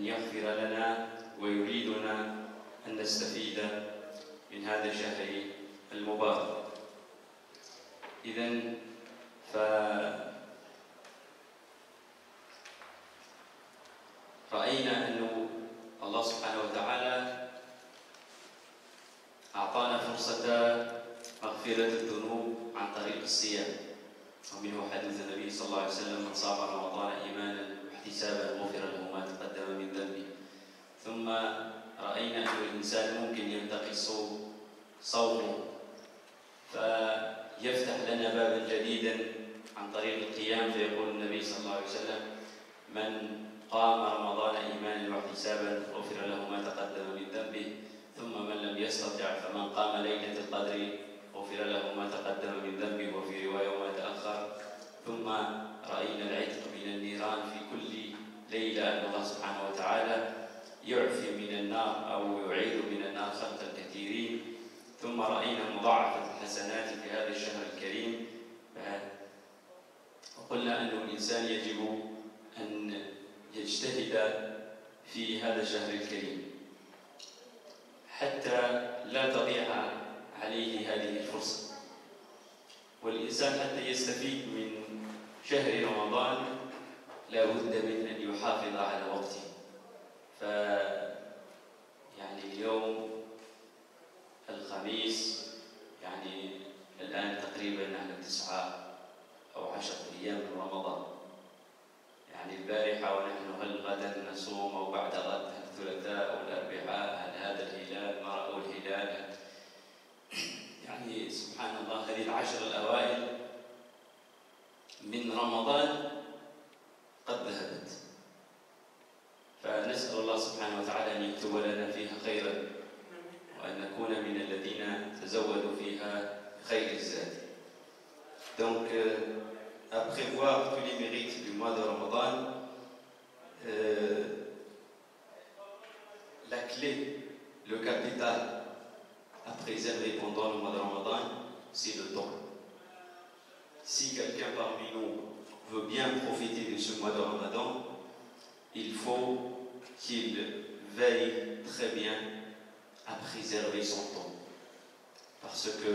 يغفر لنا ويريدنا أن نستفيد من هذا الشهر المبارك. إذن فرأينا أن الله سبحانه وتعالى أعطانا فرصة مغفرة الذنوب عن طريق الصيام، ومنه حديث النبي صلى الله عليه وسلم: من صام رمضان إيمانا واحتسابا غفر له ما تقدم من ذنبه. ثم رأينا أن الإنسان ممكن ينتقص صومه فيفتح لنا بابا جديدا عن طريق القيام، فيقول النبي صلى الله عليه وسلم: من قام رمضان إيمانا واحتسابا غفر له ما تقدم من ذنبه. ثم من لم يستطع فمن قام ليلة القدر غفر له ما تقدم من ذنبه، وفي رواية وما تأخر. ثم رأينا العتق من النيران في كل ليلة، أن الله سبحانه وتعالى يعفي من النار أو يعيد من النار خلقا كثيرين. ثم رأينا مضاعفة الحسنات في هذا الشهر الكريم، وقلنا أن الإنسان يجب أن يجتهد في هذا الشهر الكريم حتى لا تضيع عليه هذه الفرصة. والإنسان حتى يستفيد من شهر رمضان لا بد من أن يحافظ على وقته. يعني اليوم الخميس، يعني الآن تقريبا على 9 أو 10 أيام من رمضان. يعني البارحة ونحن هل غدا نصوم أو بعد غد، الثلاثاء أو الأربعاء، هل هذا الهلال ما رأوا الهلال؟ يعني سبحان الله، هذه العشر الأوائل من رمضان قد ذهبت، فنسأل الله سبحانه وتعالى أن يكتب لنا فيها خيرا، وأن نكون من الذين تزودوا فيها خير الزاد. Donc, après voir tous les mérites du mois de Ramadan, la clé, le capital à préserver pendant le mois de Ramadan, c'est le temps. Si quelqu'un parmi nous veut bien profiter de ce mois de Ramadan, il faut qu'il veille très bien à préserver son temps. Parce que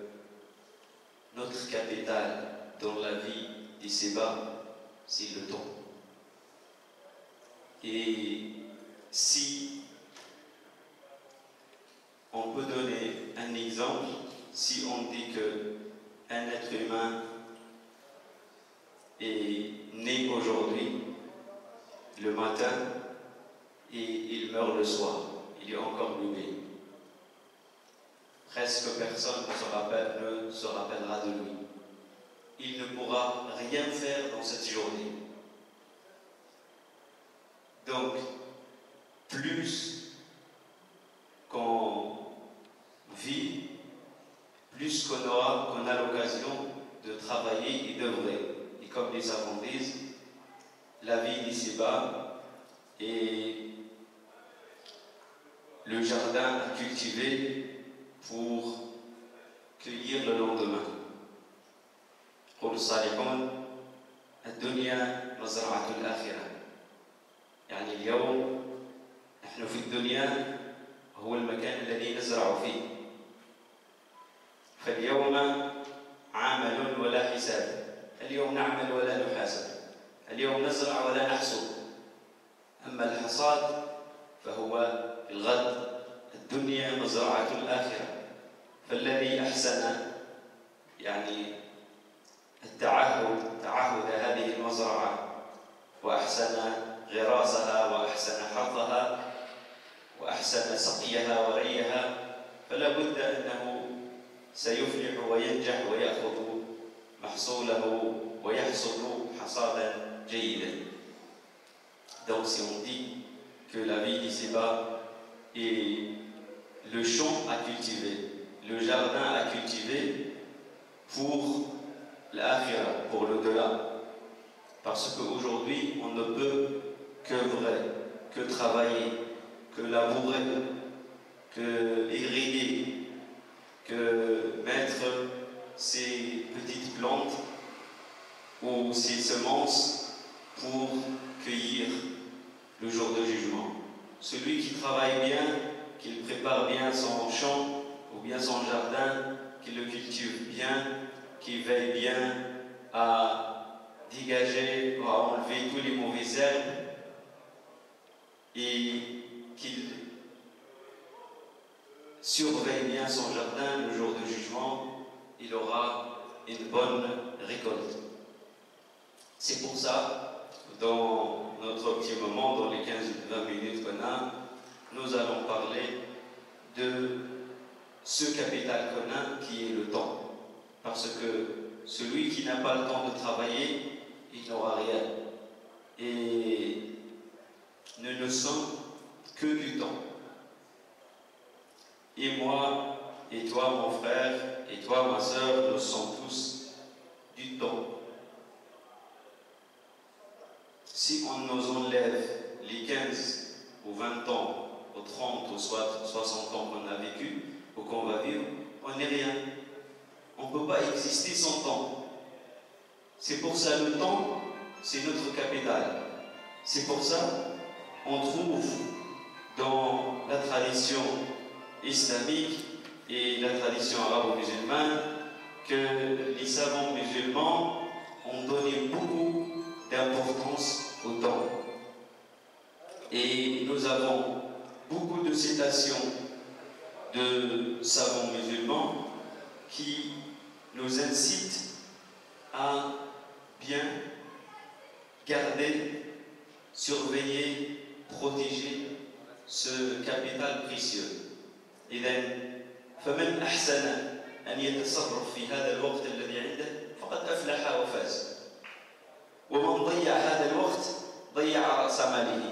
notre capital dans la vie d'ici-bas, c'est le temps. Et si on peut donner un exemple, si on dit qu'un être humain est né aujourd'hui, le matin, et il meurt le soir, il est encore bébé. Presque personne ne se rappellera de lui. Il ne pourra rien faire dans cette journée. Donc, plus qu'on vit, plus qu'on a l'occasion de travailler et d'œuvrer. Et comme les savants disent, la vie d'ici-bas est le jardin à cultiver pour cueillir le lendemain. يقول الصالحون: الدنيا مزرعة الآخرة. يعني اليوم نحن في الدنيا هو المكان الذي نزرع فيه. فاليوم عمل ولا حساب. اليوم نعمل ولا نحاسب. اليوم نزرع ولا نحصد. أما الحصاد فهو الغد. الدنيا مزرعة الآخرة. فالذي أحسن يعني تعهد هذه المزرعة، وأحسن غراسها، وأحسن حظها، وأحسن سقيها وريها، فلا بد أنه سيفلح وينجح ويأخذ محصوله ويحصد حصادا جيدا. Donc si on dit que la vie d'ici-bas est le champ à cultiver, le jardin à cultiver pour l'akhira, pour l'au-delà. Parce qu'aujourd'hui, on ne peut qu'œuvrer, que travailler, que labourer, que irriguer, que mettre ces petites plantes ou ces semences pour cueillir le jour de jugement. celui qui travaille bien, qu'il prépare bien son champ ou bien son jardin, qu'il le cultive bien, qu'il veille bien à dégager ou à enlever tous les mauvaises herbes et qu'il surveille bien son jardin le jour du jugement, il aura une bonne récolte. C'est pour ça, dans notre petit moment, dans les 15-20 minutes qu'on a, nous allons parler de ce capital commun qui est le temps. Parce que celui qui n'a pas le temps de travailler, il n'aura rien. Et nous ne sommes que du temps. Et moi, et toi, mon frère, et toi, ma soeur, nous sommes tous du temps. Si on nous enlève les 15 ou 20 ans, aux 30 ou soit 60 ans qu'on a vécu ou qu'on va vivre, on n'est rien. On ne peut pas exister sans temps. C'est pour ça le temps, c'est notre capital. C'est pour ça on trouve dans la tradition islamique et la tradition arabo-musulmane que les savants musulmans ont donné beaucoup d'importance au temps. Et nous avons beaucoup de citations de savants musulmans qui nous incitent à bien garder, surveiller, protéger ce capital précieux. إذن فمن أحسن أن يتصرف في هذا الوقت الذي عنده فقد أفلح وفاز. ومن ضيع هذا الوقت ضيع رأس ماله.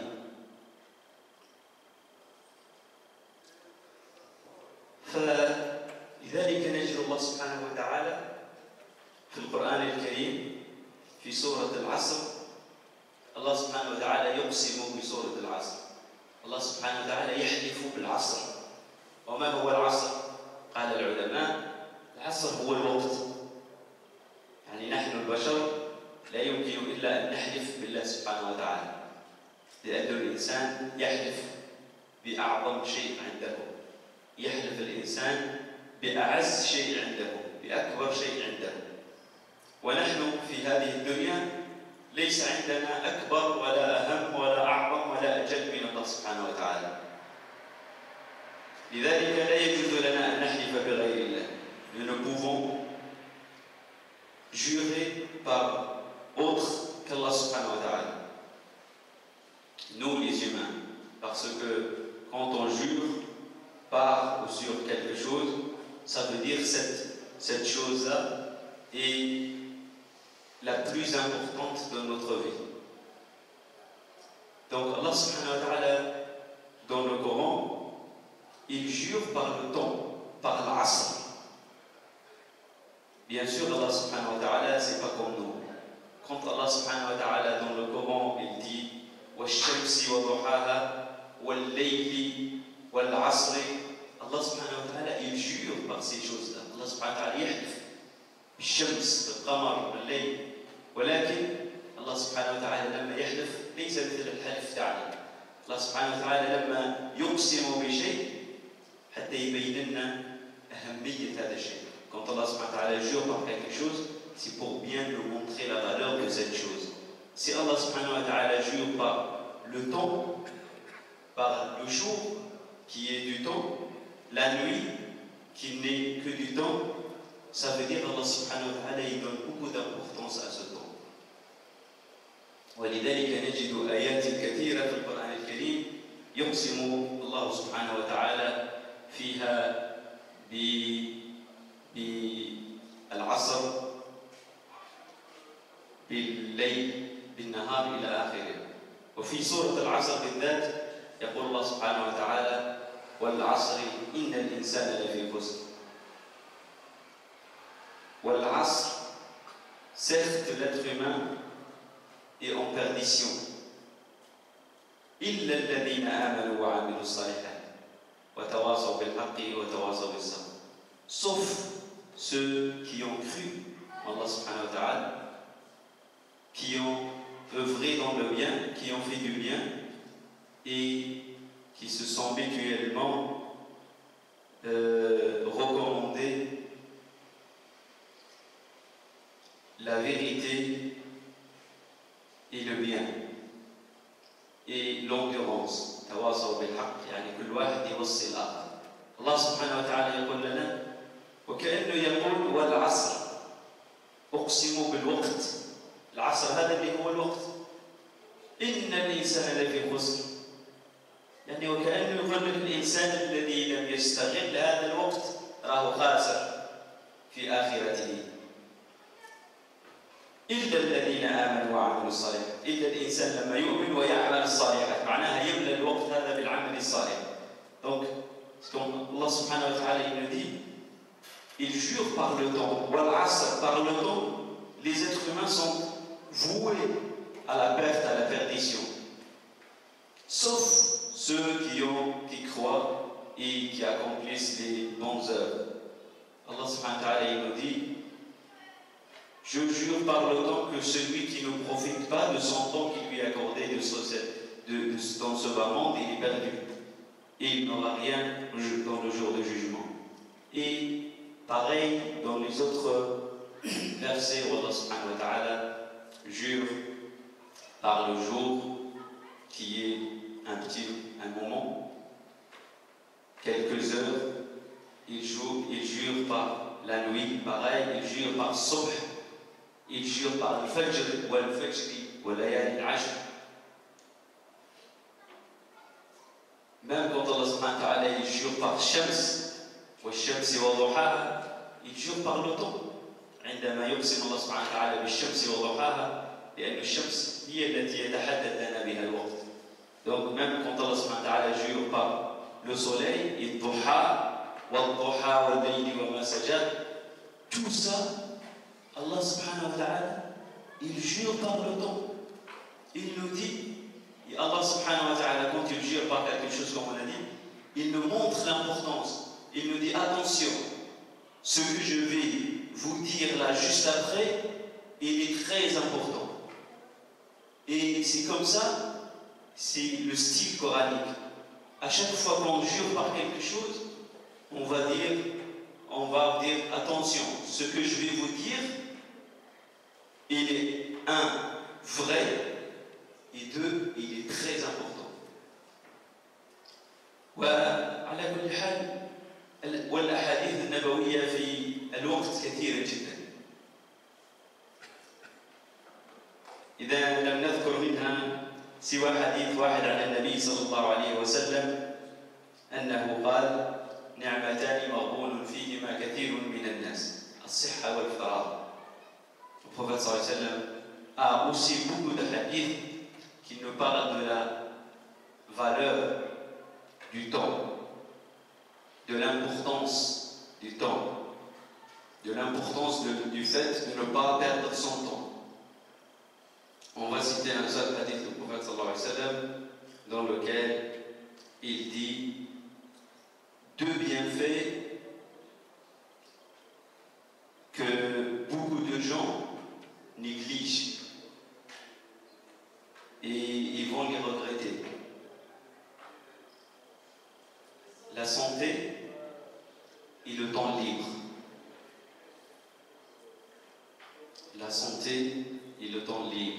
فلذلك نجد الله سبحانه وتعالى في القرآن الكريم في سورة العصر الله سبحانه وتعالى يقسم بسورة العصر. الله سبحانه وتعالى يحلف بالعصر. وما هو العصر؟ قال العلماء العصر هو الوقت. يعني نحن البشر لا يمكن إلا أن نحلف بالله سبحانه وتعالى، لأن الإنسان يحلف بأعظم شيء عنده، يحلف الإنسان بأعز شيء عنده، بأكبر شيء عنده. ونحن في هذه الدنيا ليس عندنا أكبر ولا أهم ولا أعظم ولا أجل من الله سبحانه وتعالى. لذلك لا يجوز لنا أن نحلف بغير الله. Nous ne pouvons jurer par autre qu'Allah subhanahu wa ta'ala. Nous les humains, parce que quand on jure par ou sur quelque chose, ça veut dire cette chose-là est la plus importante de notre vie. Donc Allah subhanahu wa ta'ala dans le Coran, il jure par le temps, par l'asr. Bien sûr, Allah subhanahu wa ta'ala, c'est pas comme nous. Quand Allah subhanahu wa ta'ala dans le Coran, il dit وَالشَّمْسِ وَضُحَاهَا وَاللَّيْلِ وَالْعَصْرِ, Allah subhanahu wa ta'ala, il jure par ces choses-là. Allah subhanahu wa ta'ala يحلف بالشمس بالقمر بالليل. ولكن الله سبحانه وتعالى لما يحلف ليس مثل الحلف تاعنا. الله سبحانه وتعالى لما يقسم بشيء حتى يبين لنا أهمية هذا الشيء. Quand Allah subhanahu wa ta'ala jure par quelque chose, c'est pour bien nous montrer la valeur de cette chose. Si Allah subhanahu wa ta'ala jure par le temps, par le jour qui est du temps, la nuit qui n'est que du temps, ça veut dire Allah subhanahu wa ta'ala il donne beaucoup d'importance à ce temps. ولذلك نجد آيات كثيرة في القرآن الكريم يقسم الله سبحانه وتعالى فيها بالعصر بالليل بالنهار إلى آخره. وفي سورة العصر بالذات يقول الله سبحانه وتعالى والعصر إن الإنسان لفي خسر. والعصر, certes l'être humain est en perdition. إلا الذين آمنوا وعملوا الصالحات وتواصوا بالحق وتواصوا بالصبر. Sauf ceux qui ont cru en Allah subhanahu wa ta'ala, qui ont œuvré dans le bien, qui ont fait du bien et qui se sont mutuellement recommandés la vérité et le bien et l'endurance. تواصوا بالحق يعني كل واحد يوصي الآخر. الله سبحانه وتعالى يقول لنا وكأنه يقول والعصر أقسم بالوقت. العصر هذا اللي هو الوقت. إن الإنسان لفي خسر. يعني وكأنه يقول لك الإنسان الذي لم يستغل هذا الوقت راه خاسر في آخرته. إلا الذين آمنوا وعملوا الصالحات. إلا الإنسان لما يؤمن ويعمل الصالحات معناها يملأ الوقت هذا بالعمل الصالح. Donc, Allah subhanahu wa ta'ala il nous dit, il jure par le temps. Wal-asr, par le temps, les êtres humains sont voués à la perte, à la perdition. Sauf ceux qui croient et qui accomplissent les bonnes œuvres. Allah subhanahu wa ta'ala il nous dit, je jure par le temps que celui qui ne profite pas de son temps qui lui est accordé dans ce bas monde, il est perdu. Et il n'aura rien dans le jour de jugement. Et pareil dans les autres versets où Allah subhanahu wa ta'ala jure par le jour qui est un moment, quelques heures, il jure par la nuit, pareil, il jure par Subh, il jure par le Fajr, ou le Fajr, ou l'ayal al-Ashr. Même quand Allah subhanahu wa ta'ala il jure par Shams, ou Shams wa Duhaha, il jure par le temps. عندما يقسم الله سبحانه وتعالى بالشمس وضحاها لأن الشمس هي التي يتحدث لنا بها الوقت. Donc même quand Allah subhanahu wa ta'ala jure par le soleil, il duha, والضحى والليل وما سجى, tout ça, Allah subhanahu wa ta'ala, il jure par le temps. Il nous dit, et Allah subhanahu wa ta'ala, quand il jure par quelque chose comme on a dit, il nous montre l'importance. Il nous dit, attention, ce que je vais vous dire là juste après, il est très important. Et c'est comme ça, c'est le style coranique. À chaque fois qu'on jure par quelque chose, on va dire attention, ce que je vais vous dire, il est vrai, et deux, il est très important. وعلى كل حال والأحاديث النبوية في الوقت كثيرة جدا. إذا لم نذكر منها سوى حديث واحد عن النبي صلى الله عليه وسلم أنه قال نعمتان مغبون فيهما كثير من الناس الصحة والفراغ. Le prophète صلى الله عليه وسلم a aussi beaucoup de hadiths qui nous parlent de la valeur du temps, de l'importance du temps, de l'importance du fait de ne pas perdre son temps. On va citer un seul hadith du prophète sallallahu alayhi wa sallam dans lequel il dit deux bienfaits que beaucoup de gens négligent et ils vont les regretter. La santé et le temps libre. La santé et le temps libre.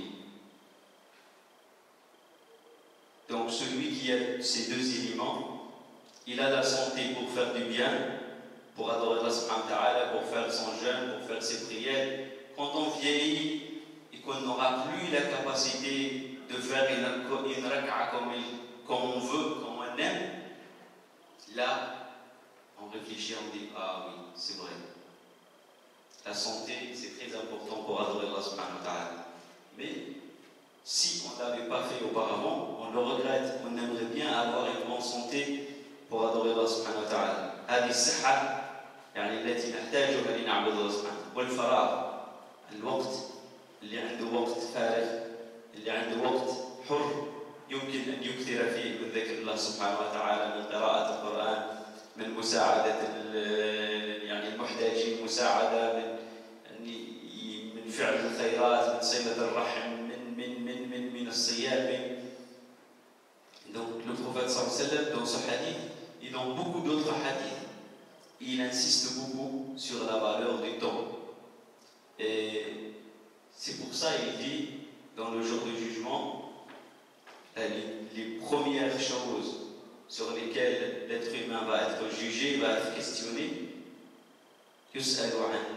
Donc celui qui a ces deux éléments, il a la santé pour faire du bien, pour adorer Allah subhanahu wa ta'ala, pour faire son jeûne, pour faire ses prières. Quand on vieillit et qu'on n'aura plus la capacité de faire une raka'a comme on veut, comme on aime, là, on réfléchit, on dit ah oui, c'est vrai. La santé, c'est très important pour adorer Allah subhanahu wa ta'ala. Mais si on ne l'avait pas fait auparavant, on le regrette. On aimerait bien avoir une bonne santé pour adorer Allah subhanahu wa ta'ala. هذه الصحة يعني التي نحتاجها لنعبد الله سبحانه. والفراغ الوقت اللي عنده وقت فارغ، اللي عنده وقت حر يمكن أن يكثر فيه من ذكر الله سبحانه وتعالى، من قراءة القرآن، من مساعدة يعني المحتاجين، مساعدة من فعل الخيرات، من صلة الرحم، من الصيام. Donc le prophète sallallahu sallam, dans ce hadith et dans beaucoup d'autres hadiths, il insiste beaucoup sur la valeur du temps. Et c'est pour ça qu'il dit, dans le jour du jugement, les premières choses sur lesquelles l'être humain va être jugé, va être questionné, يسأل عن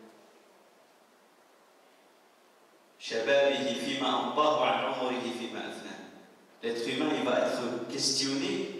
شبابه فيما أمضاه وعن عمره فيما أفناه. L'être humain, il va être questionné.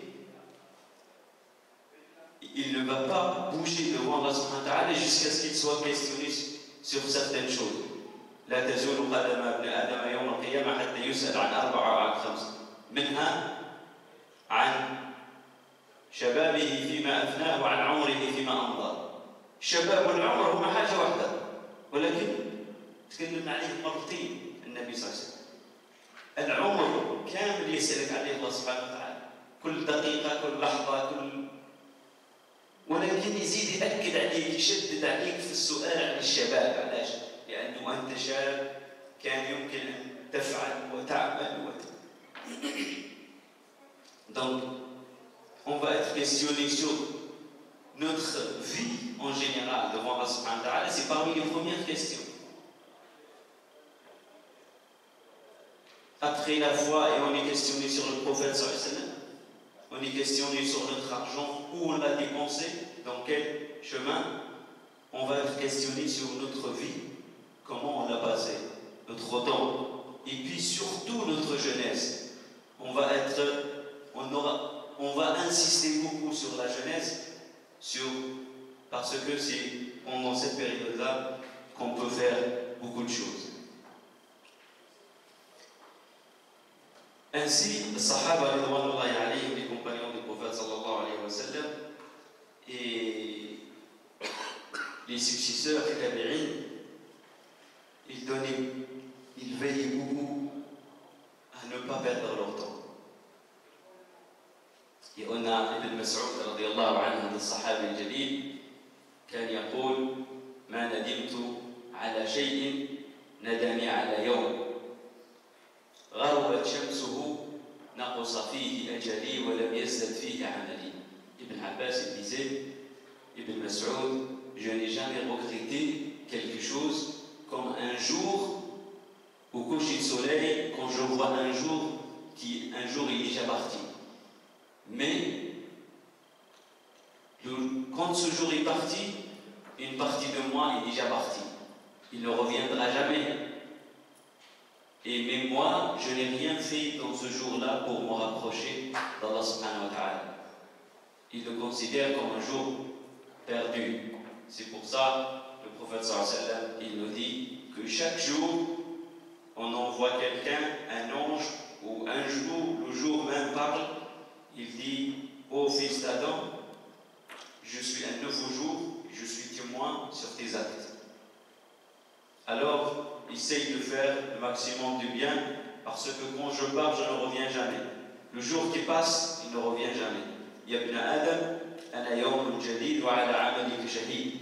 Il ne va pas bouger devant Allah subhanahu wa ta'ala jusqu'à ce qu'il soit questionné sur certaines choses. لا تزول قدم ابن آدم يوم القيامة حتى يسأل عن 4 أو عن 5 منها عن شبابه فيما أفناه وعن عمره فيما أمضاه. الشباب والعمر هما حاجة واحدة، ولكن تكلمنا عليه مرتين النبي صلى الله عليه وسلم. العمر كامل يسألك عليه الله سبحانه وتعالى، كل دقيقة، كل لحظة، ولكن يزيد يأكد عليك، يشدد عليك في السؤال عن الشباب. علاش؟ لأنه أنت شاب كان يمكن أن تفعل وتعمل Donc, on va être questionné sur notre vie en général devant Allah subhanahu wa ta'ala. C'est parmi les premières questions. Après la foi, et on est questionné sur le prophète sallallahu alayhi wa sallam, on est questionné sur notre argent, où on l'a dépensé, dans quel chemin. On va être questionné sur notre vie, comment on l'a passé, notre temps, et puis surtout notre jeunesse. On va insister beaucoup sur la jeunesse, parce que c'est pendant cette période-là qu'on peut faire beaucoup de choses. Ainsi, les Sahaba, les compagnons du prophète sallallahu alayhi wa sallam, et les successeurs des tabi'in, ils veillaient beaucoup à ne pas perdre leur temps. Et on a Ibn Mas'ud radiyallahu anhu, le Sahabi al-Jalil, كان يقول ما ندمت على شيء ندمي على يوم غربت شمسه نقص فيه أجلي ولم يزدد فيه عملي. Ibn Abbas disait, Ibn Mas'ud, je n'ai jamais regretté quelque chose comme un jour au coucher de soleil, quand je vois un jour il est déjà parti. Mais quand ce jour est parti, une partie de moi est déjà partie. Il ne reviendra jamais. Et même moi, je n'ai rien fait dans ce jour-là pour me rapprocher d'Allah subhanahu wa ta'ala. Il le considère comme un jour perdu. C'est pour ça que le prophète sallallahu alayhi wa sallam, il nous dit que chaque jour, on envoie quelqu'un, un ange, ou un jour, le jour même parle, il dit, ô fils d'Adam, je suis un nouveau jour, je suis témoin sur tes actes. Alors, essaye de faire le maximum du bien, parce que quand je pars, je ne reviens jamais. Le jour qui passe, il ne revient jamais. Ya ibn Adam, ana yawmun jadid wa ala amalika shahid.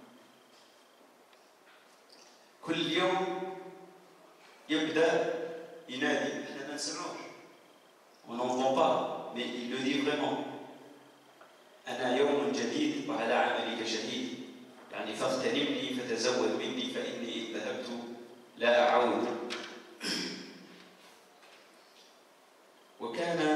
كل يوم يبدأ ينادي، احنا ما نسمعوش. On n'entend pas, mais il le dit vraiment. أنا يوم جديد وعلى عملك شهيد. يعني فاغتنمني فتزود مني فإني إن ذهبت لا أعود. وكان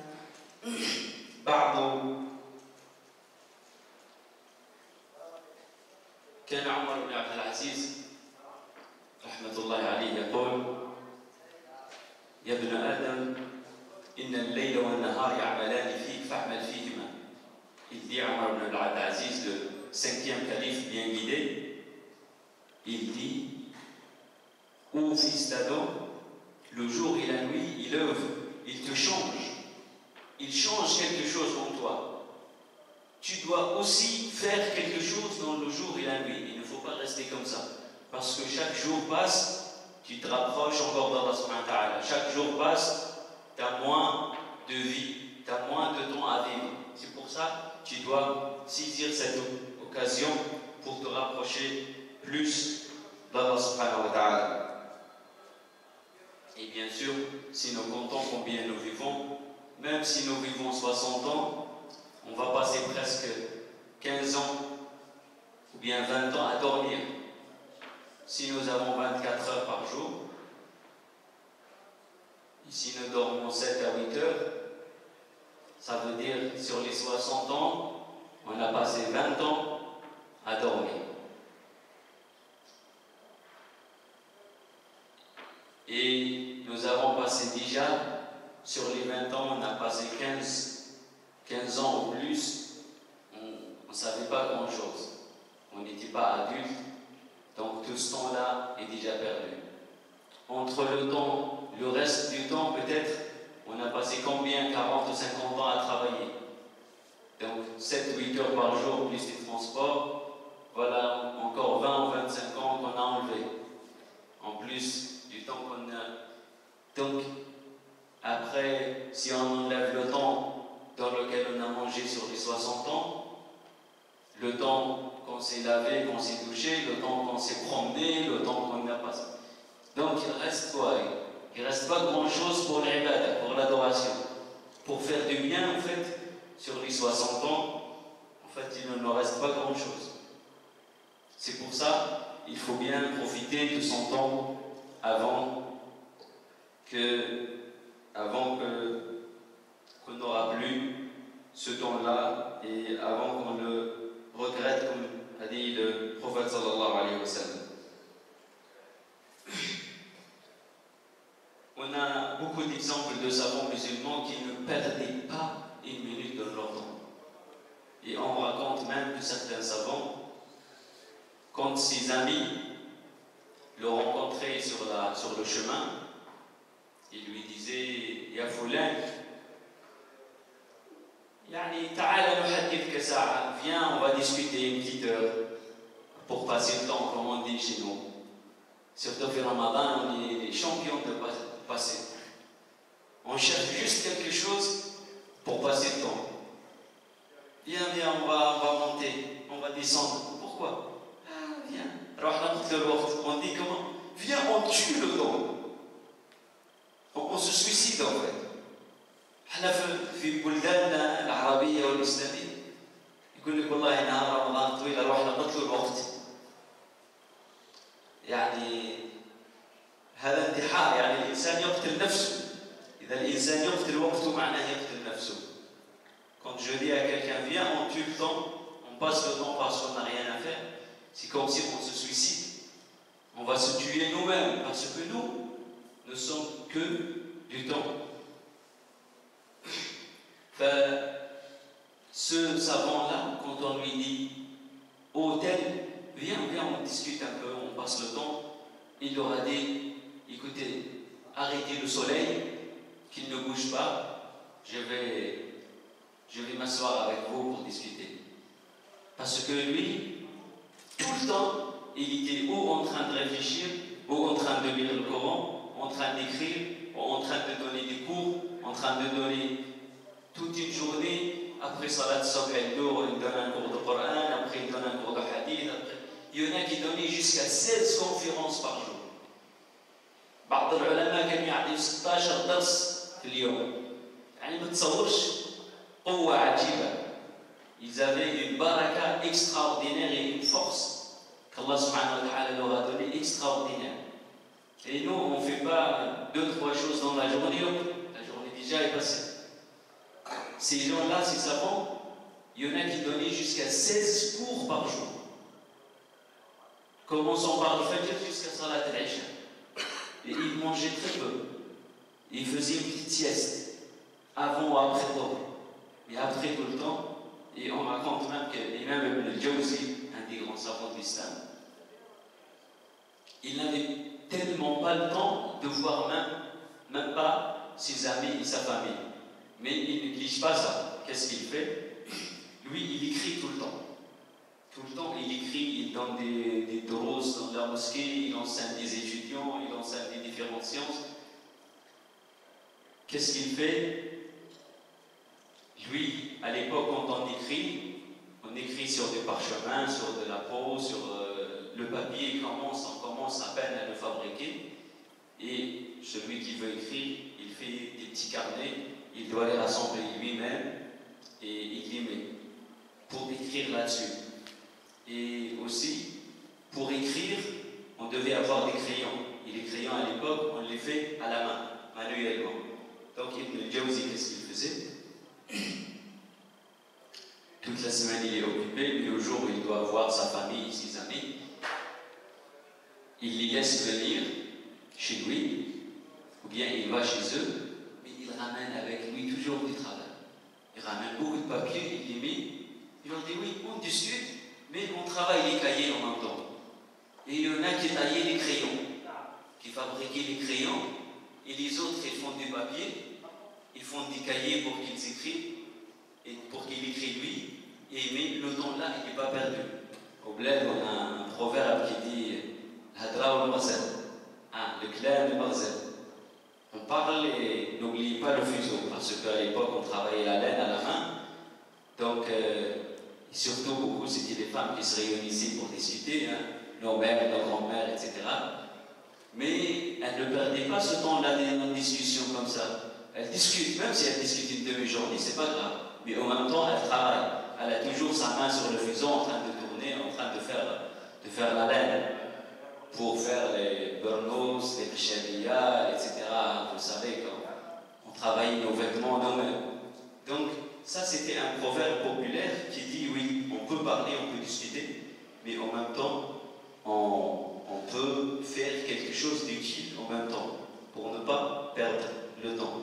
كان عمر بن عبد العزيز رحمة الله عليه يقول يا ابن آدم إن الليل والنهار يعملان فيك فاعمل فيهما. Il dit à Omar ibn Abdelaziz, le 5e calife bien guidé, il dit, ô fils d'Adam, le jour et la nuit, il œuvre, il te change, il change quelque chose en toi. Tu dois aussi faire quelque chose dans le jour et la nuit. Il ne faut pas rester comme ça. Parce que chaque jour passe, tu te rapproches encore d'Allah subhanahu wa ta'ala. Chaque jour passe, tu as moins de vie, tu as moins de temps à vivre. C'est pour ça que tu dois saisir cette occasion pour te rapprocher plus d'Allah subhanahu wa ta'ala. Et bien sûr, si nous comptons combien nous vivons, même si nous vivons 60 ans, on va passer presque 15 ans ou bien 20 ans à dormir. Si nous avons 24 heures par jour, ici nous dormons 7 à 8 heures, ça veut dire sur les 60 ans, on a passé 20 ans à dormir. Et nous avons passé déjà, sur les 20 ans, on a passé 15 ans ou plus, on ne savait pas grand-chose. On n'était pas adulte, donc tout ce temps-là est déjà perdu. Entre le reste du temps, peut-être, on a passé combien, 40 ou 50 ans à travailler. Donc 7-8 heures par jour, plus les transports, voilà encore 20 ou 25 ans qu'on a enlevé. En plus du temps qu'on a. Donc, après, si on enlève le temps dans lequel on a mangé sur les 60 ans, le temps qu'on s'est lavé, qu'on s'est douché, le temps qu'on s'est promené, le temps qu'on a passé. Donc, il reste quoi? Il ne reste pas grand-chose pour l'ibada, pour l'adoration. Pour faire du bien, en fait, sur les 60 ans, en fait, il ne nous reste pas grand-chose. C'est pour ça qu'il faut bien profiter de son temps avant qu'on n'aura plus ce temps-là et avant qu'on le regrette, comme a dit le prophète sallallahu alayhi wa sallam. On a beaucoup d'exemples de savants musulmans qui ne perdaient pas une minute de leur temps. Et on raconte même que certains savants, quand ses amis le rencontraient sur le chemin, ils lui disaient: Ya Foulan, viens, on va discuter une petite heure pour passer le temps, comme on dit chez nous. Surtout que Ramadan, on est les champions de passer. On cherche juste quelque chose pour passer le temps. Viens, on va monter, on va descendre. Pourquoi? Viens. On dit comment? Viens, on tue le temps. On se suicide en fait. احنا في بلداننا العربيه والاسلاميه يقول لك والله نهار رمضان طويل اروح نقتل الوقت. يعني هذا انتحار، يعني الانسان يقتل نفسه. اذا الانسان يقتل وقته معناه يقتل نفسه. Quand je dis à quelqu'un viens, on tue le temps, on passe le temps parce qu'on n'a rien à faire, c'est comme si on se suicide. On va se tuer nous-mêmes parce que nous ne sommes que du temps. Ce savant-là, quand on lui dit oh tel, viens, on discute un peu, on passe le temps, il leur a dit écoutez, arrêtez le soleil, qu'il ne bouge pas, je vais m'asseoir avec vous pour discuter. Parce que lui, tout le temps, il était ou en train de réfléchir, ou en train de lire le Coran, en train d'écrire, ou en train de donner des cours, en train de donner toute une journée. Après Salat Sabh el-Dour, il donne un cours de Coran, après il donne un cours de Hadith, après... Il y en a qui donnaient jusqu'à 16 conférences par jour. بعض العلماء كانوا يعطيوا 16 درس في اليوم. يعني ما تصورش قوة عجيبة. Ils avaient une baraka extraordinaire et une force qu'Allah subhanahu wa ta'ala leur a donné extraordinaire. Et nous, on ne fait pas 2-3 choses dans la journée, la journée déjà est passée. Ces gens-là, ces savants, il y en a qui donnaient jusqu'à 16 cours par jour. Commençons par le Fajr jusqu'à Salat al-Isha. Et ils mangeaient très peu. Ils faisaient une petite sieste, avant ou après Dhuhr. Mais après tout le temps, et on raconte même que l'imam Ibn al-Jawzi, un des grands savants de l'islam, il n'avait tellement pas le temps de voir même pas ses amis et sa famille. Mais il ne néglige pas ça. Qu'est-ce qu'il fait? Lui, il écrit tout le temps. Tout le temps, il écrit, il donne des doros dans la mosquée, il enseigne des étudiants, il enseigne des différentes sciences. Qu'est-ce qu'il fait? Lui, à l'époque, quand on écrit sur des parchemins, sur de la peau, sur le papier, on commence à peine à le fabriquer. Et celui qui veut écrire, il fait des petits carnets il doit les rassembler lui-même et il les met pour écrire là-dessus. Et aussi, pour écrire, on devait avoir des crayons. Et les crayons à l'époque, on les fait à la main, manuellement. Donc Ibn al-Jawzi, qu'est-ce qu'il faisait? Toute la semaine, il est occupé, mais le jour où il doit voir sa famille, ses amis, il les laisse venir chez lui, ou bien il va chez eux, mais il ramène avec lui toujours du travail. Il ramène beaucoup de papiers, il les met, il leur dit oui, on discute, mais on travaille les cahiers en même temps. Et il y en a qui taillaient les crayons, qui fabriquaient les crayons, et les autres, ils font du papier, ils font des cahiers pour qu'ils écrivent, et pour qu'il écrit lui, mais le temps là, il n'est pas perdu. Au bled, on a un proverbe qui dit Hadra ou le clan du Barzel. On parle et n'oublie pas le fuseau, parce qu'à l'époque, on travaillait la laine à la main. Donc, surtout, beaucoup, c'était des femmes qui se réunissaient pour discuter, hein, nos mères, nos grands-mères, etc. Mais elles ne perdaient pas ce temps-là en discussion comme ça. Elles discutent, même si elles discutent une demi-journée, c'est pas grave. Mais en même temps, elles travaillent. Elle a toujours sa main sur le fuseau en train de tourner, en train de faire la laine pour faire les burnos, les pichabiyas, etc. Vous savez, quand on travaille nos vêtements nous-mêmes. Donc, ça, c'était un proverbe populaire qui dit oui, on peut parler, on peut discuter, mais en même temps, on peut faire quelque chose d'utile en même temps pour ne pas perdre le temps.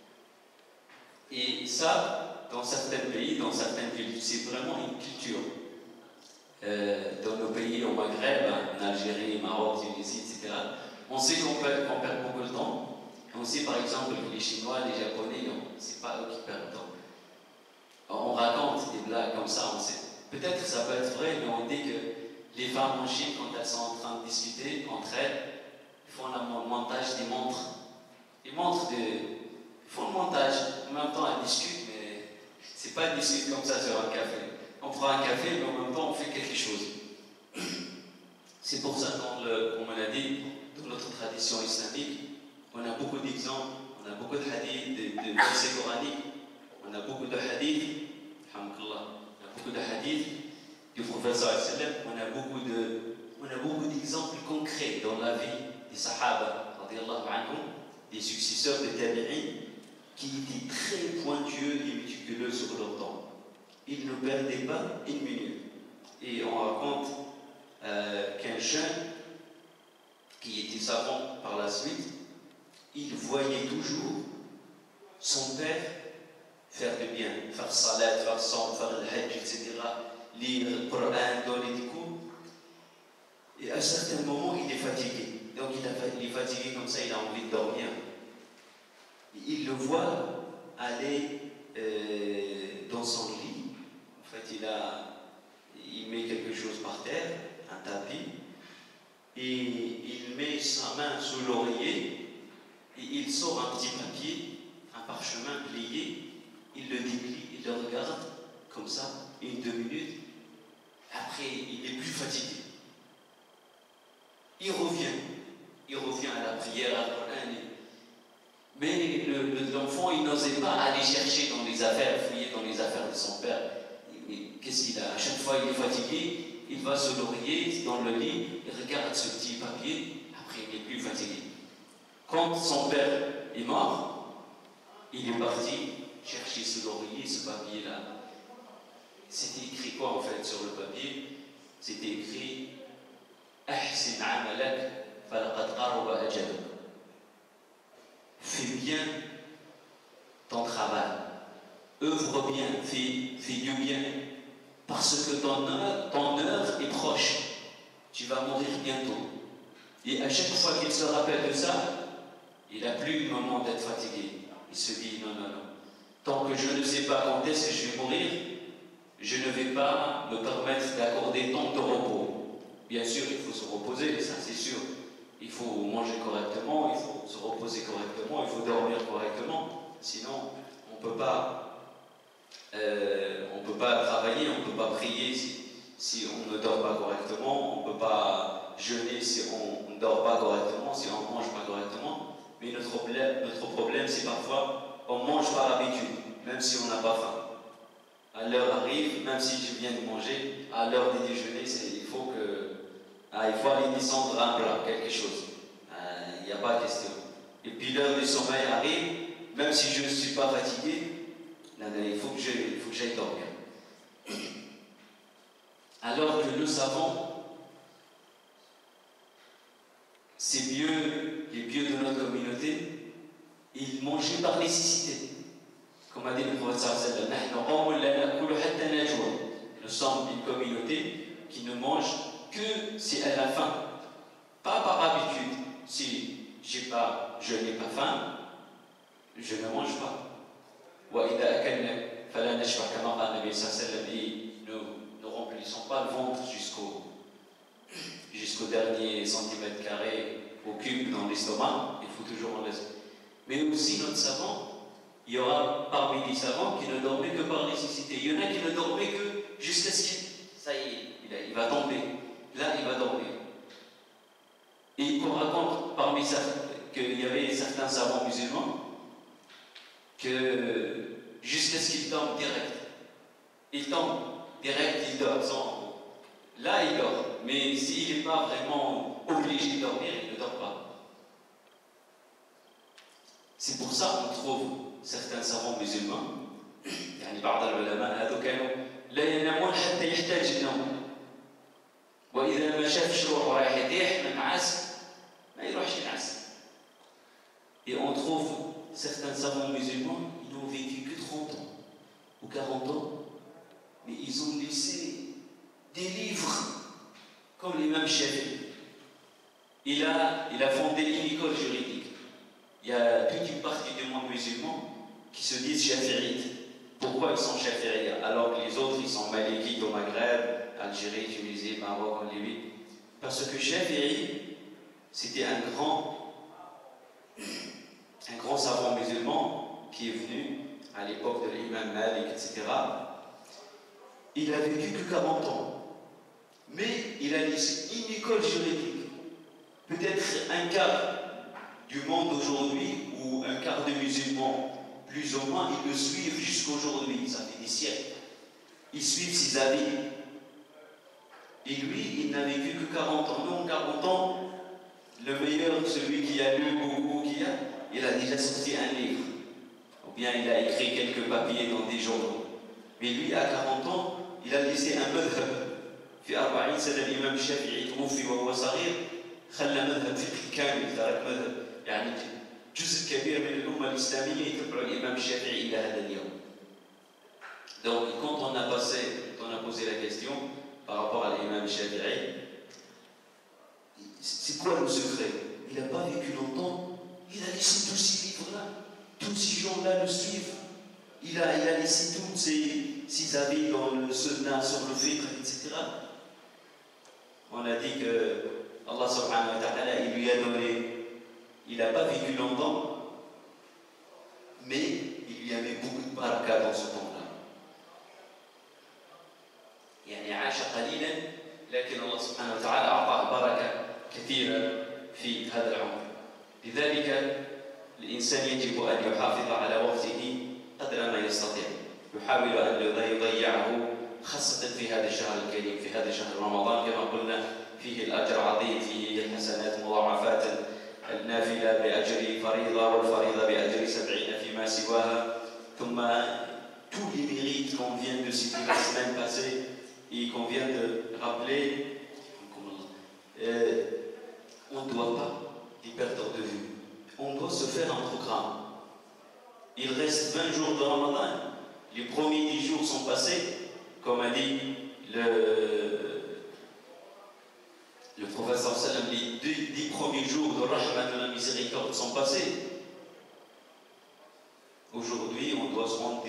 Et ça, dans certains pays, dans certaines villes, c'est vraiment une culture. Dans nos pays au Maghreb, en Algérie, Maroc, Tunisie, etc., on sait qu'on perd beaucoup de temps. On sait par exemple que les Chinois, les Japonais, c'est pas eux qui perdent le temps. On raconte des blagues comme ça, on sait. Peut-être que ça peut être vrai, mais on dit que les femmes en Chine, quand elles sont en train de discuter entre elles, ils font le montage des montres. Ils font le montage, en même temps elles discutent, mais c'est pas discuter comme ça sur un café. On prend un café, mais en même temps on fait quelque chose. C'est pour ça, comme on l'a dit, dans notre tradition islamique, on a beaucoup d'exemples, on a beaucoup de hadiths, de versets coraniques, on a beaucoup de hadiths, alhamdoulilah, on a beaucoup de hadiths du prophète sallallahu, on a beaucoup d'exemples concrets dans la vie des sahaba, radiyallahu anhum, des successeurs des tabi'in, qui étaient très pointueux et méticuleux sur leur temps. Ils ne perdaient pas une minute. Et on raconte qu'un jeune qui était savant par la suite, il voyait toujours son père faire le bien, faire salat, faire son, faire le hajj, etc., lire le Coran, donner des cours. Et à un certain moment, il est fatigué. Donc il est fatigué comme ça, il a envie de dormir. Et il le voit aller dans son lit. En fait, il met quelque chose par terre, un tapis, et il met sa main sous l'oreiller, et il sort un petit papier, un parchemin plié, il le déplie, il le regarde, comme ça, 1-2 minutes. Après, il est plus fatigué. Il revient à la prière, à Coran. Mais l'enfant, il n'osait pas aller chercher dans les affaires, fouiller dans les affaires de son père. Qu'est-ce qu'il a? À chaque fois, il est fatigué, il va se l'oreiller dans le lit, il regarde ce petit papier, après, il n'est plus fatigué. Quand son père est mort, il est parti chercher ce l'oreiller, ce papier-là. C'était écrit quoi en fait sur le papier? C'était écrit Ahsin amalak falaqad qaraba ajalak. Fais bien ton travail, œuvre bien, fais du bien, parce que ton heure est proche, tu vas mourir bientôt. Et à chaque fois qu'il se rappelle de ça, il n'a plus le moment d'être fatigué. Il se dit non, tant que je ne sais pas quand est-ce que je vais mourir, je ne vais pas me permettre d'accorder tant de repos. Bien sûr, il faut se reposer, ça c'est sûr. Il faut manger correctement, il faut se reposer correctement, il faut dormir correctement. Sinon, on ne peut pas travailler, on ne peut pas prier si on ne dort pas correctement, on ne peut pas jeûner si on ne dort pas correctement, si on ne mange pas correctement. Mais notre problème c'est parfois on mange par habitude, même si on n'a pas faim. À l'heure arrive, même si je viens de manger, à l'heure du déjeuner, il faut aller descendre un plat, quelque chose. Il n'y a pas de question. Et puis l'heure du sommeil arrive, même si je ne suis pas fatigué, il faut que j'aille dormir. Alors que nous savons, les vieux de notre communauté, ils mangeaient par nécessité. Comme a dit le prophète sallallahu alayhi wa sallam, nous sommes une communauté qui ne mange que si elle a faim, pas par habitude. Si je n'ai pas faim, je ne mange pas. Nous ne remplissons pas le ventre jusqu'au dernier centimètre carré au cube dans l'estomac, il faut toujours en laisser. Mais aussi notre savant, il y aura parmi les savants qui ne dormaient que par nécessité. Il y en a qui ne dormaient que jusqu'à ce qu'il... Ça y est, il va tomber. Là, il va dormir. Et on raconte parmi ça qu'il y avait certains savants musulmans que jusqu'à ce qu'ils tombent direct. Il tombe direct, il dort. Là, il dort. Mais s'il n'est pas vraiment obligé de dormir, il ne dort pas. C'est pour ça qu'on trouve certains savants musulmans, يعني بعض العلماء هذو كانوا لا ينامون حتى يحتاج النوم. وإذا ما شافش روحه رايح يطيح من عاس ما يروحش ينعس. Et on trouve certains savants musulmans, ils n'ont vécu que 30 ans ou 40 ans, mais ils ont laissé des livres comme l'imam Shafi'i. Il a fondé une école juridique. Il y a toute une partie du monde musulman qui se disent shafi'ites. Pourquoi ils sont shafi'ites alors que les autres ils sont malikites au Maghreb, Algérie, Tunisie, Maroc, en Libye? Parce que Shafi'i, c'était un grand savant musulman qui est venu à l'époque de l'imam Malik, etc. Il a vécu que 40 ans. Mais il a laissé une école juridique. Peut-être un quart du monde aujourd'hui, ou un quart de musulmans, plus ou moins, ils le suivent jusqu'aujourd'hui. Ça fait des siècles. Ils suivent ses avis. Et lui, il n'a vécu que 40 ans. Non, 40 ans, le meilleur, celui qui a lu beaucoup, il a déjà sorti un livre. Ou bien il a écrit quelques papiers dans des journaux. Mais lui, à 40 ans, il a laissé un madhab. في 40 سنة الإمام الشافعي توفي وهو صغير خلى مذهب فقهي كامل، ترك مذهب يعني جزء كبير من الأمة الإسلامية يتبع الإمام الشافعي إلى هذا اليوم. Donc quand on a posé la question par rapport à l'imam Shafi'i, c'est quoi le secret? Il n'a pas vécu longtemps, il a laissé tous ces livres-là, tous ces gens-là le suivent. Il a laissé tous ses avis dans le sunnah, sur le fiqh, etc. On a dit que Allah subhanahu wa ta'ala, il lui a donné, il n'a pas vécu longtemps, mais il lui a mis beaucoup de baraka dans ce temps-là. يعني عاش قليلا لكن الله سبحانه وتعالى أعطاه بركة كثيرة في هذا العمر. لذلك الإنسان يجب أن يحافظ على وقته قدر ما يستطيع. يحاول أن يضيعه خاصة في هذا الشهر الكريم، في هذا شهر رمضان كما قلنا فيه الأجر عظيم، فيه الحسنات مضاعفات، النافلة بأجر فريضة والفريضة بأجر 70 فيما سواها. ثم tous les mérites qu'on vient de citer la semaine passée et qu'on vient de rappeler, on ne doit pas les perdre de vue. On doit se faire un programme. Il reste 20 jours de Ramadan. Les premiers 10 jours sont passés. Comme a dit le professeur Sallam, les 10 premiers jours de Rahman de la miséricorde sont passés. Aujourd'hui, on doit se rendre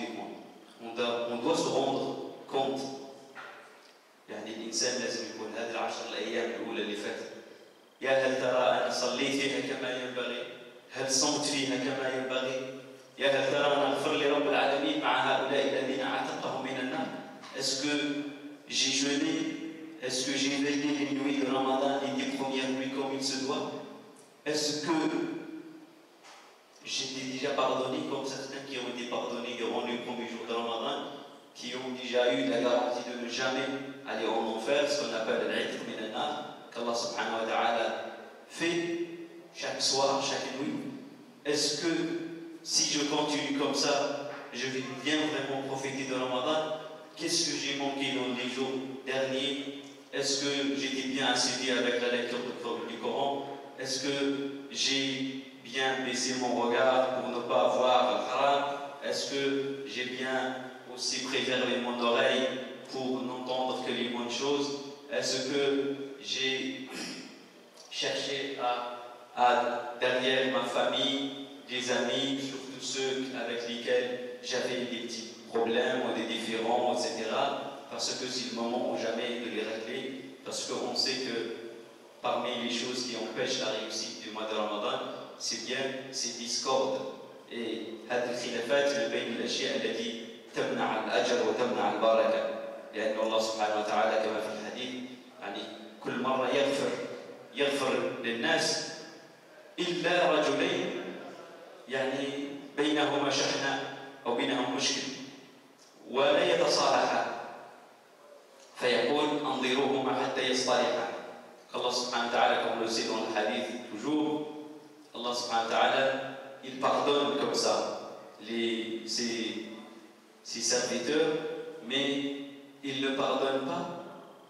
compte. يعني الإنسان لازم يكون هذه العشر الأيام الأولى اللي فاتت، يا هل ترى أنا صليت فيها كما ينبغي؟ هل صمت فيها كما ينبغي؟ يا هل ترى أنا أغفر لرب العالمين مع هؤلاء الذين أعتقهم من النار؟ Est-ce que j'ai jeûné? Est-ce que j'ai veillé les nuits de Ramadan, les 10 premières nuits comme il se doit? Est-ce que j'étais déjà pardonné comme certains qui ont été pardonnés durant les premiers jours de Ramadan, qui ont déjà eu la garantie de ne jamais aller en enfer, ce qu'on appelle l'Itq min an-nar, qu'Allah subhanahu wa ta'ala fait chaque soir, chaque nuit. Est-ce que si je continue comme ça, je vais bien vraiment profiter de Ramadan? Qu'est-ce que j'ai manqué dans les jours derniers? Est-ce que j'étais bien assidu avec la lecture du Coran? Est-ce que j'ai bien baissé mon regard pour ne pas voir le haram? Est-ce que j'ai bien aussi préservé mon oreille pour n'entendre que les bonnes choses? Est-ce que j'ai cherché à derrière ma famille, des amis, surtout ceux avec lesquels j'avais des petits problèmes ou des différends, etc. Parce que c'est le moment ou jamais de les régler, parce qu'on sait que parmi les choses qui empêchent la réussite du mois de Ramadan, c'est bien ces discordes. Et هذه الخلافات بين الأشياء التي تمنع الأجر وتمنع البركة، لأن الله سبحانه وتعالى كما في الحديث يعني كل مرة يغفر للناس إلا رجلين يعني بينهما شحنة أو بينهم مشكل ولا يتصالحان فيقول انظروهما حتى يصطلحا. Allah subhanahu wa ta'ala, comme on le sait dans le hadith toujours, Allah subhanahu wa ta'ala, il pardonne comme ça ses serviteurs, mais il ne pardonne pas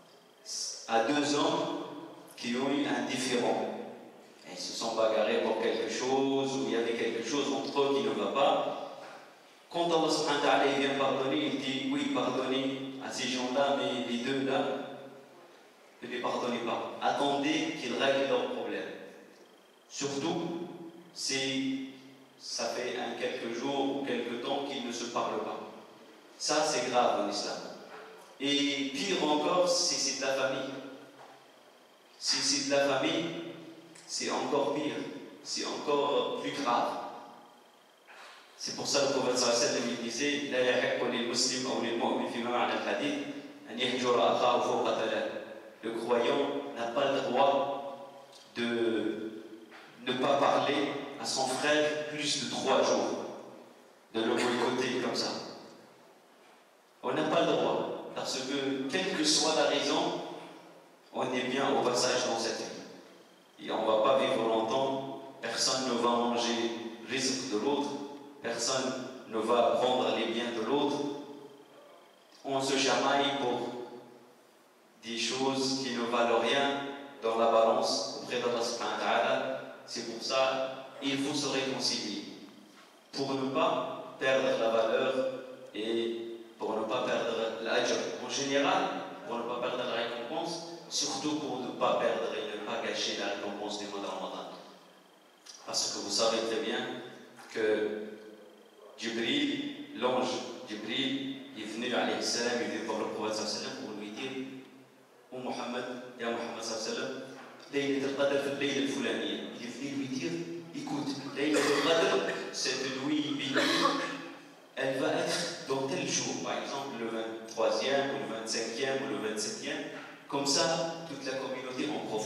à deux hommes qui ont eu un différend. Ils se sont bagarrés pour quelque chose, ou il y avait quelque chose entre eux qui ne va pas. Quand Allah subhanahu wa ta'ala vient pardonner, il dit oui, pardonnez à ces gens-là, mais les deux là, ne les pardonnez pas. Attendez qu'ils règlent leurs problèmes. Surtout si ça fait quelques jours ou quelques temps qu'ils ne se parlent pas. Ça, c'est grave en islam. Et pire encore, si c'est de la famille. Si c'est de la famille, c'est encore pire, c'est encore plus grave. C'est pour ça que le prophète sallallahu alayhi wa sallam disait لا يحق للمسلم أو للمؤمن فيما معنى الحديث أن يهجر أخاه فوق ثلاث. Le croyant n'a pas le droit de ne pas parler à son frère plus de 3 jours, de le boycotter comme ça. On n'a pas le droit, parce que quelle que soit la raison, on est bien au passage dans cette vie. Et on ne va pas vivre longtemps, personne ne va manger le rizq de l'autre, personne ne va prendre les biens de l'autre. On se chamaille pour des choses qui ne valent rien dans la balance auprès d'Allah subhanahu wa ta'ala. C'est pour ça qu'il faut se réconcilier, pour ne pas perdre la valeur et pour ne pas perdre l'ajr en général, pour ne pas perdre la récompense, surtout pour ne pas perdre et ne pas gâcher la récompense du mois de Ramadan. Parce que vous savez très bien que Jibril, l'ange Jibril, est venu alayhi salam, il est venu voir le prophète sallallahu alayhi wa sallam pour lui dire « Oh Muhammad, ya Muhammad sallallahu alayhi wa sallam, Laylat al-Qadr fi al-Layla al-Fulaniya » Il est venu lui dire « Écoute, Laylat al-Qadr, cette nuit bénie, elle va être dans tel jour, par exemple le 23e, ou le 25e, ou le 27e, comme ça, toute la communauté en profite. »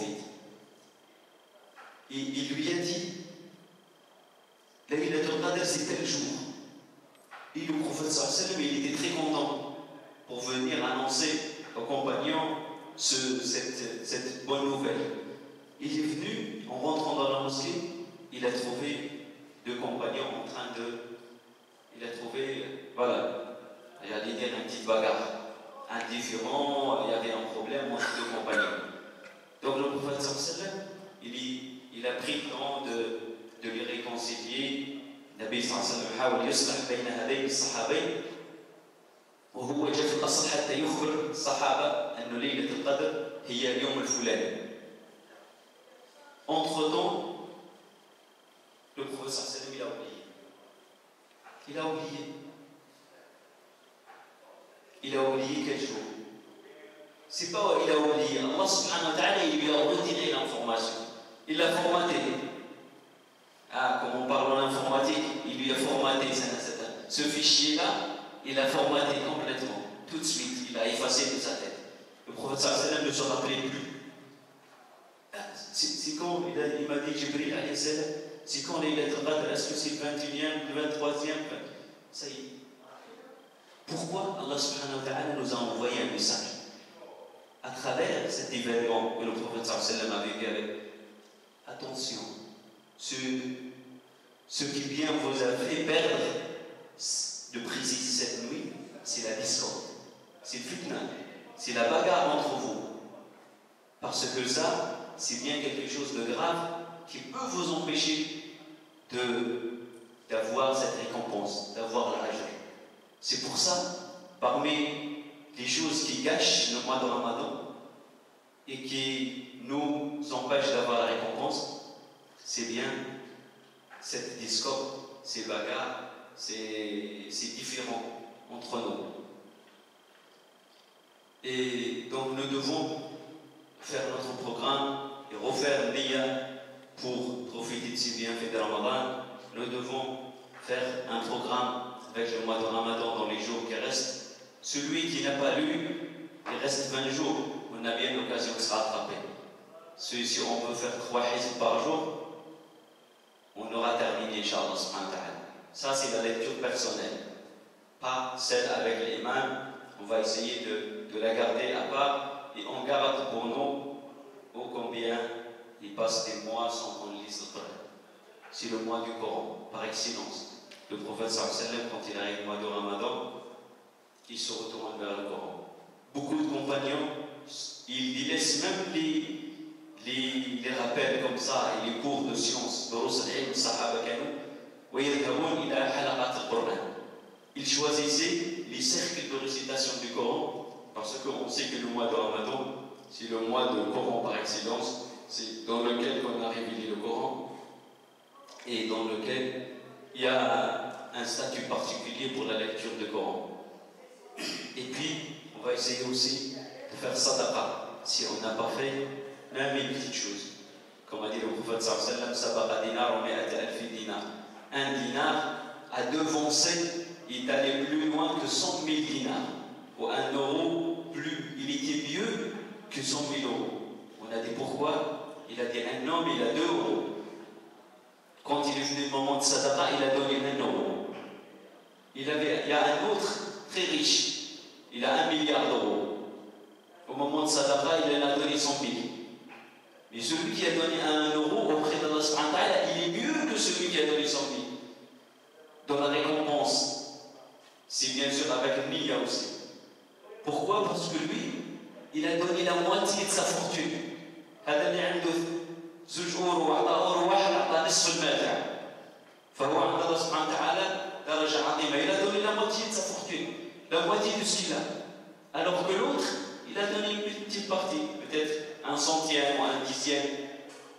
Et il lui a dit Laylat al-Qadr, c'est tel jour. Et le prophète sallallahu alayhi wa sallam, il était très content pour venir annoncer aux compagnons cette bonne nouvelle. Il est venu, en rentrant dans la mosquée, il a trouvé 2 compagnons en train de... Il a trouvé, voilà, j'allais dire une petite bagarre. Indifférent, il y avait un problème entre 2 compagnons. Donc le prophète sallallahu alayhi wa sallam, il a pris le temps de les réconcilier. النبي صلى الله عليه وسلم حاول يصلح بين هذين الصحابين وهو جاء في الأصل حتى يخبر الصحابة أن ليلة القدر هي اليوم الفلاني. Entre-temps, le prophète sallallahu alayhi wa sallam, il a oublié. Il a oublié quel jour? C'est pas il a oublié. Allah subhanahu wa ta'ala, il lui a retiré l'information. Il l'a formaté. Ah, comme on parle en informatique, il lui a formaté ce fichier-là, il l'a formaté complètement. Tout de suite, il a effacé de sa tête. Le prophète sallallahu alayhi wa sallam ne se rappelait plus. C'est quand il m'a dit, Jibril alayhi salam, C'est quand Laylat al-Qadr? Est-ce que c'est le 21e, le 23e? Ça y est. Pourquoi Allah subhanahu wa ta'ala nous a envoyé un message à travers cet événement que le prophète sallallahu alayhi wa sallam a vécu avec? Attention, ce qui bien vous a fait perdre de préciser cette nuit, c'est la discorde, c'est le fitna, c'est la bagarre entre vous. Parce que ça, c'est bien quelque chose de grave qui peut vous empêcher d'avoir cette récompense, d'avoir l'ajr. C'est pour ça, parmi les choses qui gâchent le mois de Ramadan et qui nous empêchent d'avoir la récompense, c'est bien cette discorde, ces bagarres, ces différends entre nous. Et donc nous devons faire notre programme et refaire l'Iyah pour profiter de ces bienfaits de Ramadan. Nous devons faire un programme avec le mois de Ramadan dans les jours qui restent. Celui qui n'a pas lu, il reste 20 jours. On a bien l'occasion de se rattraper. Si on veut faire 3 hizb par jour, on aura terminé, Inch'Allah subhanahu wa ta'ala. Ça, c'est la lecture personnelle, pas celle avec l'imam. On va essayer de la garder à part et on garde pour nous ô combien il passe des mois sans qu'on lise le Coran. C'est le mois du Coran, par excellence. Le prophète sallallahu alayhi wa sallam, quand il arrive au mois de Ramadan, il se retourne vers le Coran. Beaucoup de compagnons, ils laissent même les rappels comme ça et les cours de sciences, ils choisissaient les cercles de récitation du Coran parce qu'on sait que le mois de Ramadan, c'est le mois de Coran par excellence, c'est dans lequel on a révélé le Coran et dans lequel il y a un statut particulier pour la lecture du Coran. Et puis, on va essayer aussi de faire sadaqa, si on n'a pas fait même une petite chose. Comme a dit le prophète sallallahu alayhi wa sallam, sabaqa dinar wa mi'ata alfi dinar. Un dinar a devancé, il est allé plus loin que 100 000 dinars. Ou un euro, il était mieux que 100 000 euros. On a dit pourquoi? Il a dit un homme, il a 2 euros. Quand il est venu le moment de sadaqa, il a donné 1 euro. Il y a un autre très riche, il a 1 milliard d'euros. Au moment de sadaqa, il en a donné 100 000. Mais celui qui a donné 1 euro auprès d'Allah subhanahu wa ta'ala, il est mieux que celui qui a donné 100 000. Dans la récompense, c'est bien sûr avec Niya aussi. Pourquoi? Parce que lui, il a donné la moitié de sa fortune. هذا اللي عنده 2 أورو وعطى أورو واحد عطى نصف المال تاعو. فهو عند الله سبحانه وتعالى درجة عظيمة. Il a donné la moitié de sa fortune, la moitié de ce qu'il a. Alors que l'autre, il a donné une petite partie, peut-être 1/100 ou 1/10.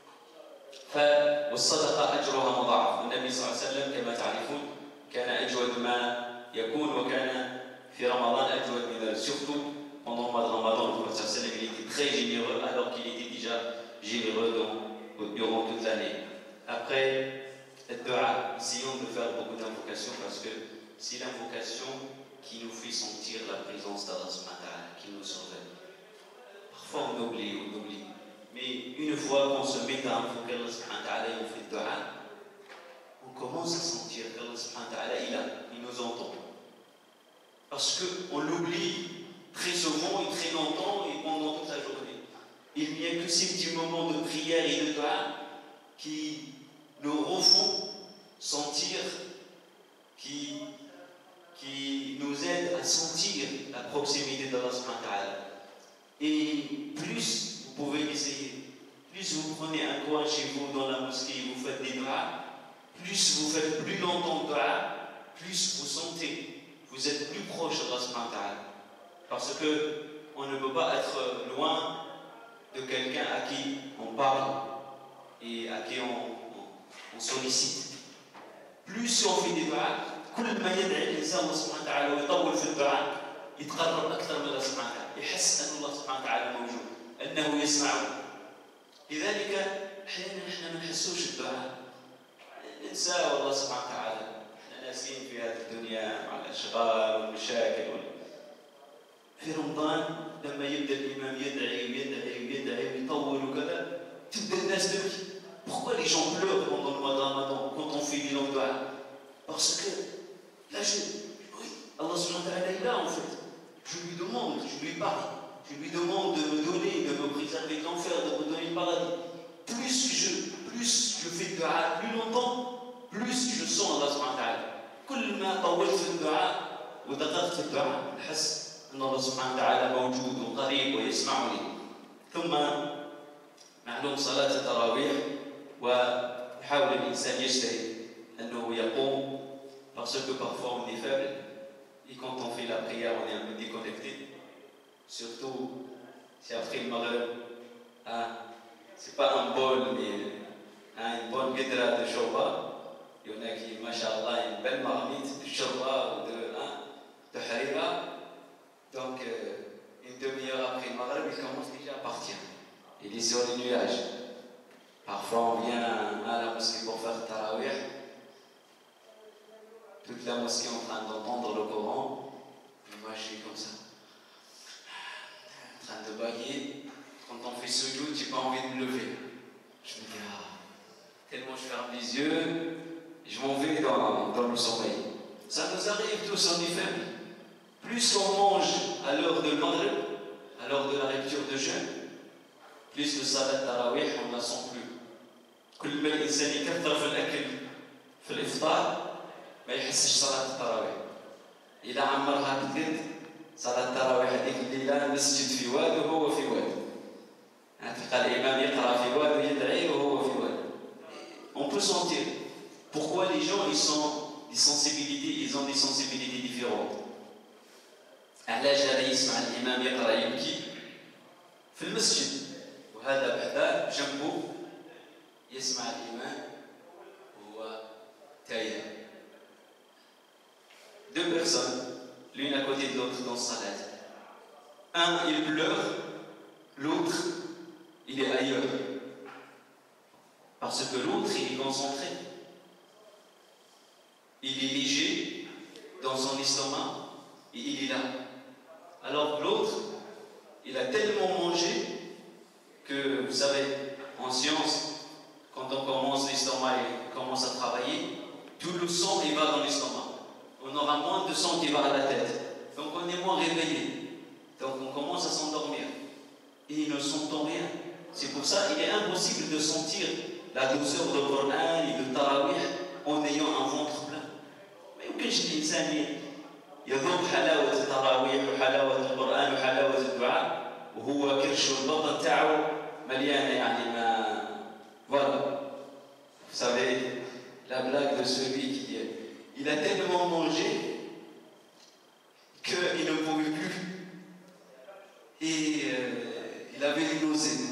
فالصدقة أجرها مضاعف. النبي صلى الله عليه وسلم كما تعرفون كان أجود ما يكون وكان في رمضان أجود من ذلك. Surtout pendant le mois de Ramadan, le prophète sallallahu alayhi wa sallam, il était très généreux alors qu'il était déjà généreux durant toute l'année. Après, le dua, essayons de faire beaucoup d'invocations parce que c'est l'invocation qui nous fait sentir la présence d'Allah subhanahu wa ta'ala, qui nous surveille. Parfois on oublie. Mais une fois qu'on se met à invoquer Allah subhanahu wa ta'ala et on fait le dua, on commence à sentir qu'Allah subhanahu wa ta'ala, il nous entend. Parce qu'on l'oublie très souvent et très longtemps et pendant toute la journée. Il n'y a que ces petits moments de prière et de dua qui nous refont sentir, qui nous aident à sentir la proximité d'Allah subhanahu wa ta'ala. Et plus vous pouvez l'essayer, plus vous prenez un coin chez vous dans la mosquée et vous faites des duas, plus vous faites plus longtemps de dua, plus vous sentez, vous êtes plus proche d'Allah subhanahu wa ta'ala. Parce qu'on ne peut pas être loin de quelqu'un à qui on parle et à qui on sollicite. Plus on fait des duas, كل ما يدعي الإنسان الله سبحانه وتعالى ويطول في الدعاء يتقرب أكثر من الله سبحانه وتعالى، يحس أن الله سبحانه وتعالى موجود، أنه يسمعه. لذلك أحيانا إحنا ما نحسوش الدعاء، ننساه والله سبحانه وتعالى، إحنا ناسين في هذه الدنيا مع الأشغال والمشاكل. في رمضان لما يبدأ الإمام يدعي ويطول وكذا، تبدأ الناس تبكي، Pourquoi les gens pleurent pendant le mois de Ramadan quand on fait des longues dua? Parce que là, oui, Allah subhanahu wa ta'ala est là en fait. Je lui demande, je lui parle, je lui demande de me donner, de me préserver de l'enfer, de me donner le paradis. Plus je fais de dua plus longtemps, plus je sens Allah subhanahu wa ta'ala. كل ما طولت في الدعاء ودققت في الدعاء أحس أن الله سبحانه وتعالى موجود وقريب ويسمعني. ثم معلوم صلاة التراويح ويحاول الإنسان يجتهد أنه يقوم parce que parfois on est faible et quand on fait la prière on est un peu déconnecté. Surtout si après le maghreb, c'est pas un bol mais une bonne guédra de shorba. Il y en a qui, machallah, une belle marmite de shorba ou de harira. Donc, une demi-heure après le maghreb, il commence déjà à partir. Il est sur les nuages. Parfois, on vient à la mosquée pour faire tarawih. Toute la mosquée en train d'entendre le Coran. Et moi, je suis comme ça. En train de bailler. Quand on fait sujoud, j'ai pas envie de me lever. Je me dis, tellement je ferme les yeux, je m'en vais dans le sommeil. Ça nous arrive tous, on est faible. Plus on mange à l'heure de maghrib, à l'heure de la rupture de jeûne, plus le salat tarawih, on ne la sent plus. كل ما الإنسان يكثر في الأكل في الإفطار ما يحسش صلاة التراويح. إذا عمرها كثير صلاة التراويح هذيك الليلة المسجد في واد وهو في واد. تلقى الإمام يقرأ في واد ويدعي وهو في واد. On peut sentir pourquoi les gens ils ont des sensibilités différentes. علاش هذا يسمع الإمام يقرأ يبكي في المسجد وهذا بحذاه جنبه يسمع الإمام وهو تايه. Deux personnes, l'une à côté de l'autre dans sa salat. Un il pleure, l'autre il est ailleurs. Parce que l'autre il est concentré. Il est léger dans son estomac et il est là. Alors l'autre, il a tellement mangé que, vous savez, en science, quand on commence l'estomac et commence à travailler, tout le sang il va dans l'estomac. On aura moins de sang qui va à la tête. Donc on est moins réveillé. Donc on commence à s'endormir. Et il ne s'entend rien. C'est pour ça qu'il est impossible de sentir la douceur de Coran et de Tarawih en ayant un ventre plein. ما يمكنش الإنسان يذوق حلاوة التراويح وحلاوة القرآن وحلاوة الدعاء وهو كرش البطن تاعو مليانة يعني ما voilà. Vous savez, la blague de celui qui il a tellement mangé qu'il ne pouvait plus et il avait des nausées.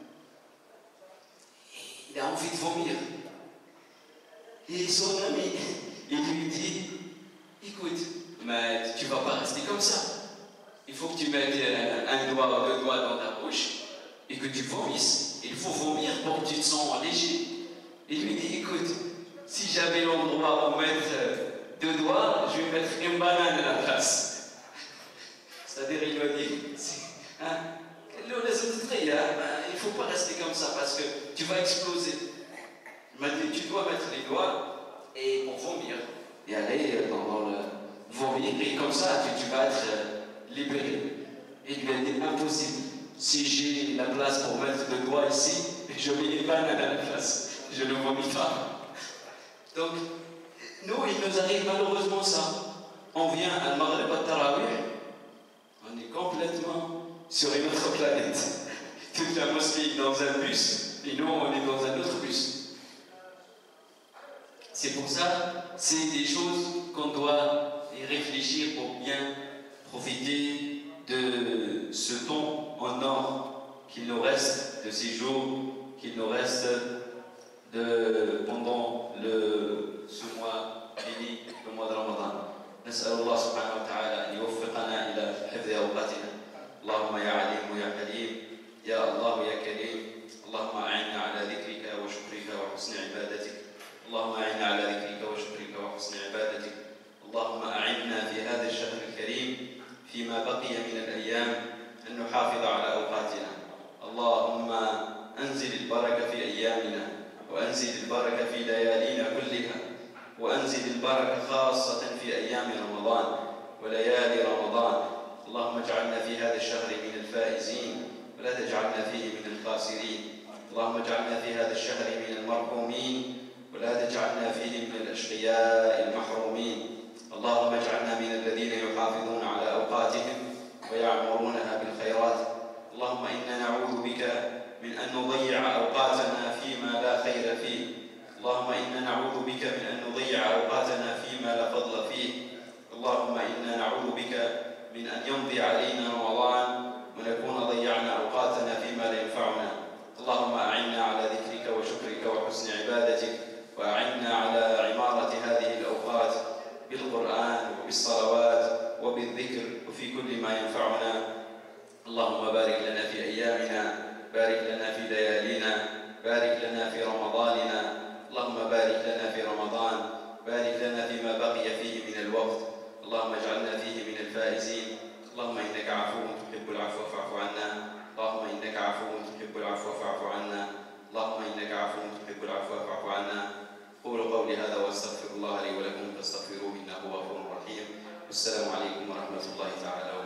Il a envie de vomir. Et son ami, il lui dit, écoute, mais tu ne vas pas rester comme ça. Il faut que tu mettes un doigt ou deux doigts dans ta bouche et que tu vomisses. Il faut vomir pour que tu te sens léger. Il lui dit, écoute, si j'avais l'endroit où mettre deux doigts, je vais mettre une banane à la place. C'est-à-dire, il lui a dit, il ne faut pas rester comme ça parce que tu vas exploser. Il m'a dit, tu dois mettre les doigts et pour vomir. Et aller dans le vomir et comme ça, tu vas être libéré. Et il lui a dit, impossible. Si j'ai la place pour mettre deux doigts ici, je mets une banane à la place. Je ne vomis pas. Donc, nous, il nous arrive malheureusement ça. On vient à Maghreb à Tarawih, on est complètement sur une autre planète. Toute la mosquée est dans un bus, et nous, on est dans un autre bus. C'est pour ça, c'est des choses qu'on doit y réfléchir pour bien profiter de ce temps en or qu'il nous reste, de ces jours qu'il nous reste pendant ce mois béni, le mois de Ramadan. نسأل الله سبحانه وتعالى أن يوفقنا إلى حفظ أوقاتنا. اللهم يا عليم يا حليم يا الله يا كريم اللهم أعنا على ذكرك وشكرك وحسن عبادتك. اللهم أعنا على ذكرك وشكرك وحسن عبادتك. اللهم أعنا في هذا الشهر الكريم فيما بقي من الأيام أن نحافظ على أوقاتنا. اللهم أنزل البركة في أيامنا وأنزل البركة في ليالينا كلها، وأنزل البركة خاصة في أيام رمضان وليالي رمضان. اللهم اجعلنا في هذا الشهر من الفائزين ولا تجعلنا فيه من الخاسرين. اللهم اجعلنا في هذا الشهر من المرحومين ولا تجعلنا فيه من الأشقياء المحرومين. اللهم اجعلنا من الذين يحافظون على أوقاتهم ويعمرونها بالخيرات. اللهم إنا نعوذ بك من أن نضيع أوقاتنا فيما لا خير فيه. اللهم إنا نعوذ بك من أن نضيع أوقاتنا فيما لا فضل فيه. اللهم إنا نعوذ بك من أن يمضي علينا رمضان ونكون ضيعنا أوقاتنا فيما لا ينفعنا. اللهم أعنا على ذكرك وشكرك وحسن عبادتك، وأعنا على عمارة هذه الأوقات بالقرآن وبالصلوات وبالذكر وفي كل ما ينفعنا. اللهم بارك لنا في أيامنا، بارك لنا في ليالينا، بارك لنا في رمضاننا. اللهم بارك لنا في رمضان، بارك لنا فيما بقي فيه من الوقت. اللهم اجعلنا فيه من الفائزين. اللهم إنك عفو تحب العفو فاعف عنا. اللهم إنك عفو تحب العفو فاعف عنا. اللهم إنك عفو تحب العفو فاعف عنا. قولوا قولي هذا واستغفر الله لي ولكم فاستغفروه إنه هو غفور رحيم. والسلام عليكم ورحمة الله تعالى وبركاته.